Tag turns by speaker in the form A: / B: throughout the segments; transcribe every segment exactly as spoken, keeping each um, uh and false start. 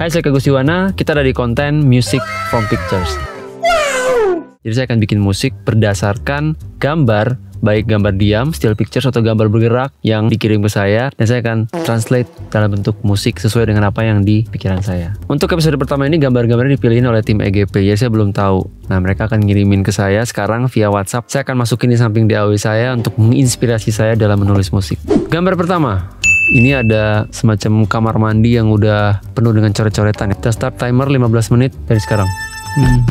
A: Hai, saya Kak Gustiwana, kita ada di konten Music from Pictures. Jadi saya akan bikin musik berdasarkan gambar, baik gambar diam, still pictures, atau gambar bergerak yang dikirim ke saya. Dan saya akan translate dalam bentuk musik sesuai dengan apa yang di pikiran saya. Untuk episode pertama ini gambar-gambarnya dipilihin oleh tim E G P, ya saya belum tahu. Nah, mereka akan ngirimin ke saya sekarang via WhatsApp. Saya akan masukin di samping D A W saya untuk menginspirasi saya dalam menulis musik. Gambar pertama. Ini ada semacam kamar mandi yang udah penuh dengan coret-coretan. Kita start timer lima belas menit dari sekarang. Hmm.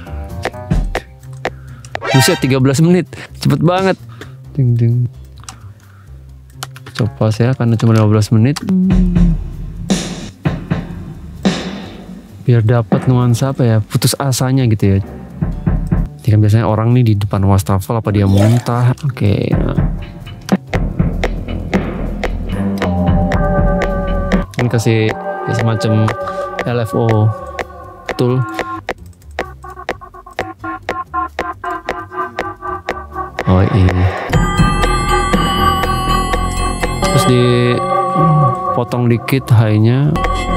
A: Buset, tiga belas menit. Cepet banget. Ding ding. Coba ya, karena cuma lima belas menit. Hmm. Biar dapat nuansa apa ya, putus asanya gitu ya. Ini kan biasanya orang nih di depan wastafel apa dia muntah. Oke, nah. Ini kasih ya, semacam L F O tool. Oh ini. Terus dipotong dikit high-nya.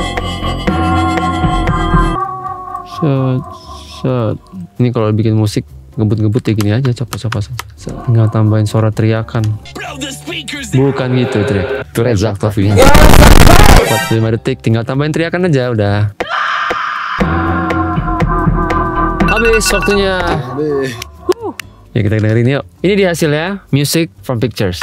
A: Set, set. Ini kalau bikin musik ngebut-ngebut ya gini aja, coba-coba. Tinggal tambahin suara teriakan. Bukan gitu, teriak. Itu Reza tapi empat puluh lima detik, tinggal tambahin teriakan aja udah. Habis waktunya. Uh. Ya kita dengerin yuk. Ini di hasilnya Music from Pictures.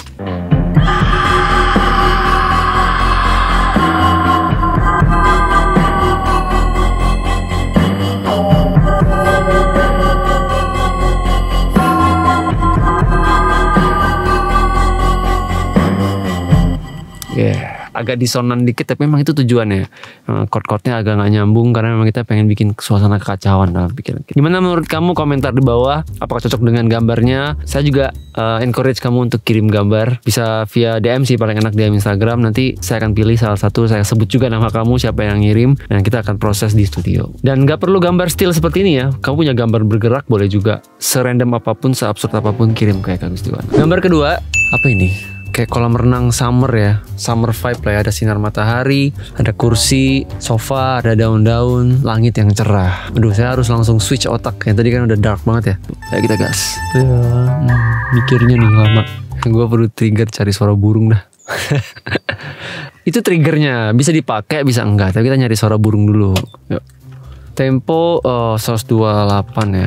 A: Yeah, agak disonan dikit tapi memang itu tujuannya. Chord-chordnya agak nggak nyambung karena memang kita pengen bikin suasana kekacauan dalam pikiran. Gimana menurut kamu? Komentar di bawah. Apakah cocok dengan gambarnya? Saya juga uh, encourage kamu untuk kirim gambar. Bisa via D M sih, paling enak D M Instagram. Nanti saya akan pilih salah satu. Saya sebut juga nama kamu, siapa yang ngirim, dan kita akan proses di studio. Dan nggak perlu gambar still seperti ini ya. Kamu punya gambar bergerak boleh juga. Serandom apapun, seabsurd apapun, kirim kayak Kak Gustiwana. Gambar kedua, apa ini? Kayak kolam renang summer ya, summer vibe lah ya. Ada sinar matahari, ada kursi, sofa, ada daun-daun, langit yang cerah. Aduh, saya harus langsung switch otak ya. Tadi kan udah dark banget ya. Ayo kita gas. Ya, hmm, mikirnya nih lama. Gue perlu trigger cari suara burung dah. Itu triggernya, bisa dipakai, bisa enggak. Tapi kita nyari suara burung dulu. Yuk. Tempo oh, seratus dua puluh delapan ya.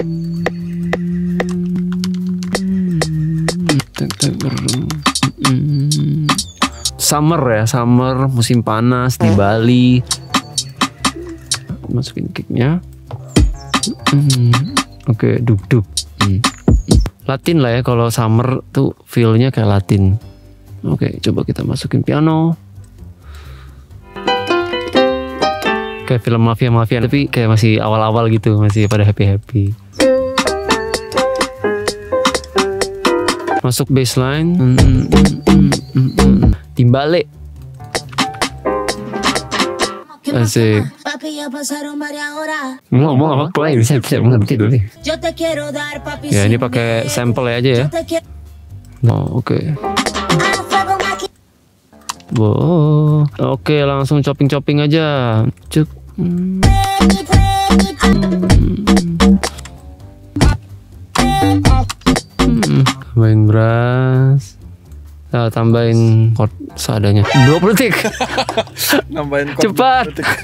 A: Summer ya, summer, musim panas di Bali. Masukin kicknya. Hmm. Oke, okay, duk duk. Hmm. Latin lah ya, kalau summer tuh feelnya kayak Latin. Oke, okay, coba kita masukin piano. Kayak film mafia-mafia, tapi kayak masih awal-awal gitu, masih pada happy-happy. Masuk bassline. Mm, mm, mm, mm, mm. Timbale. Asik. Ngomong apa? Play bisa bisa mengerti dulu nih. Ya ini pakai sample aja ya. Oh oke. Okay. Wow. Oke okay, langsung chopping-chopping aja. Cuk. Hmm. Hmm. Tambahin brass. Nah, tambahin chord seadanya. dua puluh detik.
B: Nambahin chord
A: cepat.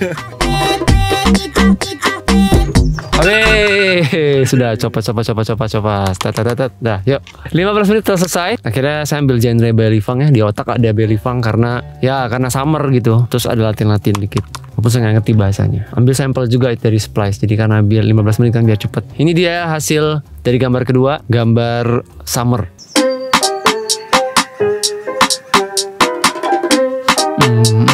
A: Oke, sudah coba coba coba coba coba. Tat tat tat. Dah, yuk. lima belas menit telah selesai. Akhirnya saya ambil genre belly funk ya. Di otak ada belly funk karena ya karena summer gitu. Terus ada latin-latin dikit. Walaupun saya nggak ngerti bahasanya. Ambil sampel juga dari Splice. Jadi karena biar lima belas menit kan biar cepet. Ini dia hasil dari gambar kedua, gambar summer. Hmm.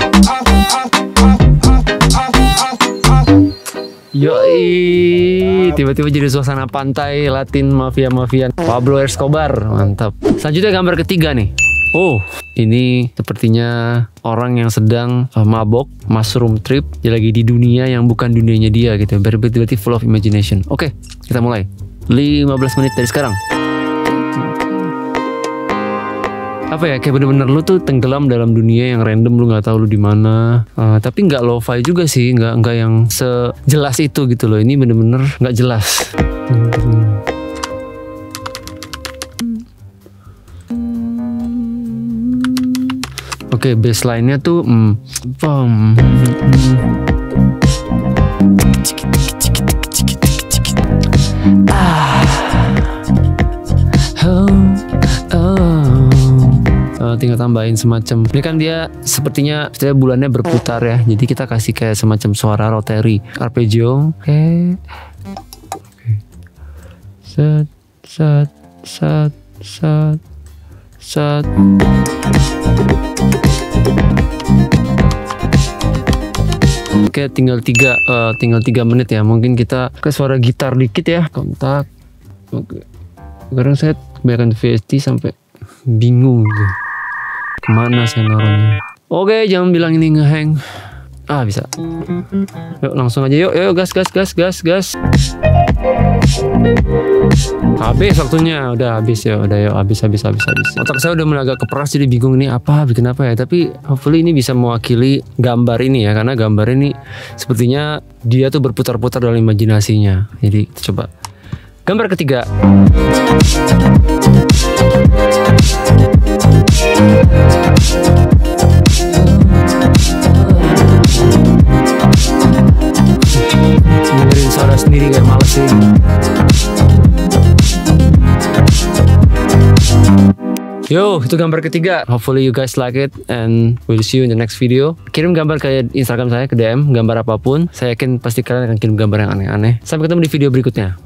A: Yoi, Tiba-tiba jadi suasana pantai Latin mafia-mafia Pablo Escobar. Mantap. Selanjutnya gambar ketiga nih. Oh, ini sepertinya orang yang sedang uh, mabok, mushroom trip. Dia lagi di dunia yang bukan dunianya dia gitu. Berarti full of imagination. Oke, kita mulai. lima belas menit dari sekarang. Apa ya, kayak bener-bener lu tuh tenggelam dalam dunia yang random, lu nggak tahu lu di mana. Uh, tapi nggak lo-fi juga sih, nggak nggak yang sejelas itu gitu loh. Ini bener-bener nggak jelas. Oke, okay, baseline-nya tuh mm, pom. Ah. Oh, oh. Uh, tinggal tambahin semacam. Ini kan dia sepertinya, sepertinya bulannya berputar ya. Jadi kita kasih kayak semacam suara rotary, arpeggio. Oke. Okay. Okay. Set, set, set, set, set. Oke, tinggal tiga, uh, tinggal tiga menit ya. Mungkin kita ke suara gitar dikit ya. Kontak. Oke. Sekarang saya kebanyakan V S T sampai bingung gitu. Kemana saya naruhnya? Oke, jangan bilang ini ngehang. Ah, bisa. Yuk langsung aja yuk, yuk gas gas gas gas gas. Habis waktunya, udah habis ya, udah yuk habis habis habis habis. Otak saya udah mulai agak keperas jadi bingung ini apa bikin apa ya. Tapi hopefully ini bisa mewakili gambar ini ya, karena gambar ini sepertinya dia tuh berputar-putar dalam imajinasinya. Jadi kita coba. Gambar ketiga. Dengerin suara sendiri kayak males sih. Yo, itu gambar ketiga. Hopefully you guys like it and we'll see you in the next video. Kirim gambar ke Instagram saya, ke D M, gambar apapun. Saya yakin pasti kalian akan kirim gambar yang aneh-aneh. Sampai ketemu di video berikutnya.